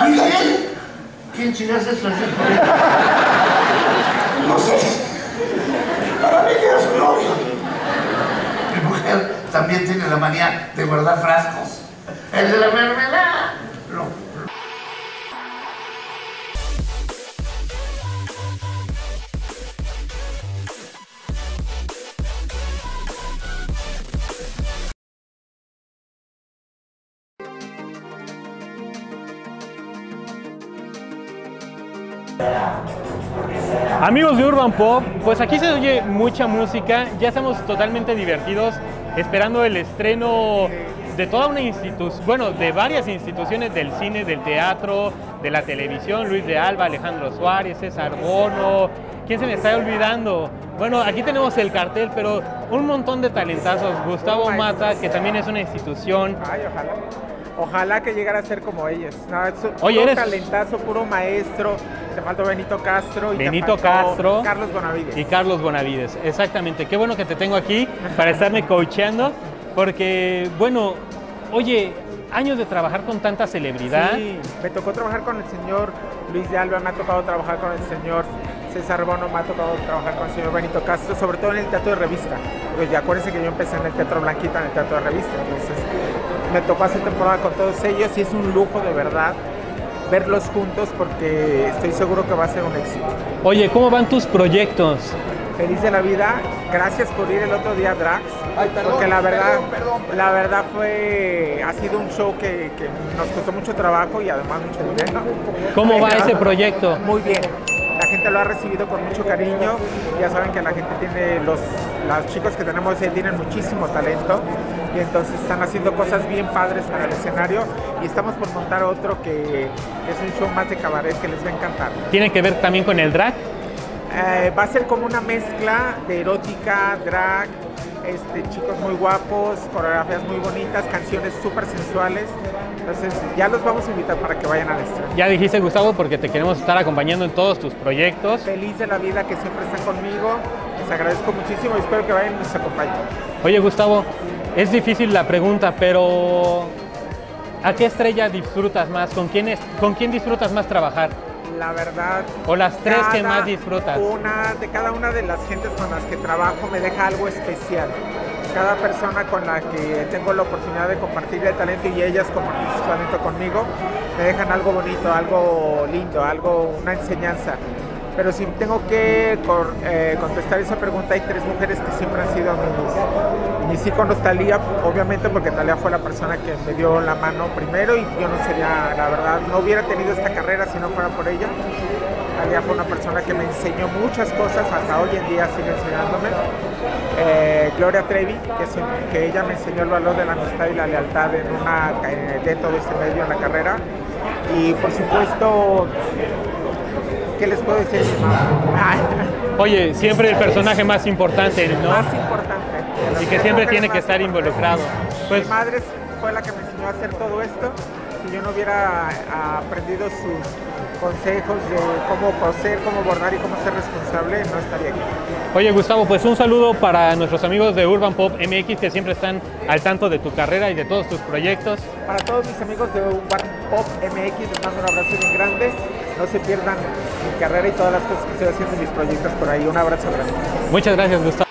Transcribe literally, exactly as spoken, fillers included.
¿Quién? ¿Quién chingados es Francisco? No sé. Para mí que era su novio. Mi mujer también tiene la manía de guardar frascos. El de la mermelada. No. Amigos de Urban Pop, pues aquí se oye mucha música, ya estamos totalmente divertidos esperando el estreno de toda una institución, bueno, de varias instituciones del cine, del teatro, de la televisión, Luis de Alba, Alejandro Suárez, César Bono, ¿quién se me está olvidando? Bueno, aquí tenemos el cartel, pero un montón de talentazos, Gustavo Mata, que también es una institución. Ay, ojalá. Ojalá que llegara a ser como ellos. No, es un Oye, puro eres... talentazo, puro maestro. Te faltó Benito Castro y Benito te faltó Castro Carlos Bonavides. Y Carlos Bonavides, exactamente. Qué bueno que te tengo aquí para estarme coacheando, porque, bueno, oye, años de trabajar con tanta celebridad. Sí, me tocó trabajar con el señor Luis de Alba, me ha tocado trabajar con el señor César Bono, me ha tocado trabajar con el señor Benito Castro, sobre todo en el teatro de revista. Pues ya acuérdense que yo empecé en el Teatro Blanquita, en el teatro de revista, entonces me tocó hacer temporada con todos ellos y es un lujo de verdad verlos juntos porque estoy seguro que va a ser un éxito. Oye, ¿cómo van tus proyectos? Feliz de la vida, gracias por ir el otro día a Drax, Ay, perdón, porque la verdad, perdón, perdón, perdón. la verdad fue, ha sido un show que, que nos costó mucho trabajo y además mucho dinero. ¿Cómo va ese proyecto? Muy bien, la gente lo ha recibido con mucho cariño, ya saben que la gente tiene, los, los chicos que tenemos ahí tienen muchísimo talento y entonces están haciendo cosas bien padres para el escenario y estamos por montar otro que, que es un show más de cabaret que les va a encantar. ¿Tiene que ver también con el drag? Eh, va a ser como una mezcla de erótica, drag, este, chicos muy guapos, coreografías muy bonitas, canciones súper sensuales. Entonces ya los vamos a invitar para que vayan al estreno. Ya dijiste, Gustavo, porque te queremos estar acompañando en todos tus proyectos. Feliz de la vida que siempre están conmigo. Les agradezco muchísimo y espero que vayan y nos acompañen. Oye, Gustavo, es difícil la pregunta, pero ¿a qué estrella disfrutas más? ¿Con quién, es, ¿con quién disfrutas más trabajar? La verdad, o las tres cada que más disfrutas. Una, de cada una de las gentes con las que trabajo me deja algo especial. Cada persona con la que tengo la oportunidad de compartir el talento y ellas compartir su talento conmigo, me dejan algo bonito, algo lindo, algo, una enseñanza. Pero si tengo que eh, contestar esa pregunta, hay tres mujeres que siempre han sido mis, mis íconos. Talía, obviamente, porque Talía fue la persona que me dio la mano primero y yo no sería, la verdad, no hubiera tenido esta carrera si no fuera por ella. Talía fue una persona que me enseñó muchas cosas, hasta hoy en día sigue enseñándome. Eh, Gloria Trevi, que, es, que ella me enseñó el valor de la amistad y la lealtad en una, eh, dentro de este medio en la carrera. Y por supuesto, ¿qué les puedo decir? Oye, siempre el personaje más importante, ¿no? Más importante. Y que siempre tiene que estar involucrado. Pues, mi madre fue la que me enseñó a hacer todo esto. Si yo no hubiera aprendido sus consejos de cómo coser, cómo bordar y cómo ser responsable, no estaría aquí. Oye, Gustavo, pues un saludo para nuestros amigos de Urban Pop M X que siempre están al tanto de tu carrera y de todos tus proyectos. Para todos mis amigos de Urban Pop M X les mando un abrazo bien grande. No se pierdan mi carrera y todas las cosas que estoy haciendo en mis proyectos por ahí. Un abrazo grande. Muchas gracias, Gustavo.